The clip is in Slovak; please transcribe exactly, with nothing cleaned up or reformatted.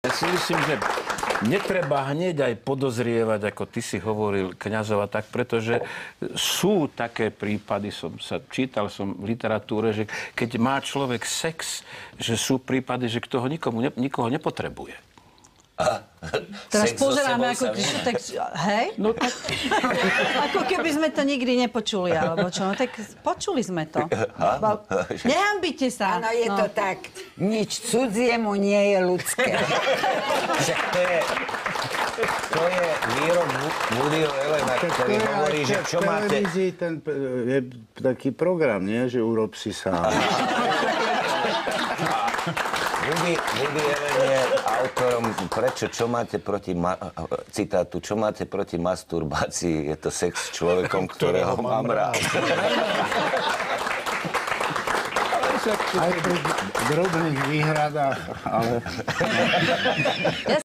Ja si myslím, že netreba hneď aj podozrievať, ako ty si hovoril, kňazova, tak pretože sú také prípady, som sa čítal som v literatúre, že keď má človek sex, že sú prípady, že kto ho nikomu, ne, nikoho nepotrebuje. A, Teraz sex so pozeráme, sebou ako sa tak, hej? No tak... Ako keby sme to nikdy nepočuli, alebo čo? No tak počuli sme to. Nehambite sa. Áno, je to tak. Nič cudziemu nie je ľudské. Však to je, to je výrok Woodyho Allena, ktorý hovorí, že čo máte... V televízii ten, je taký program, nie? Že urob si sám. Woody, Woody Allen je autorom, prečo, čo máte proti, ma, citátu, čo máte proti masturbácii, je to sex s človekom, ktorého mám rád. Aj pri drobných výhradách, ale...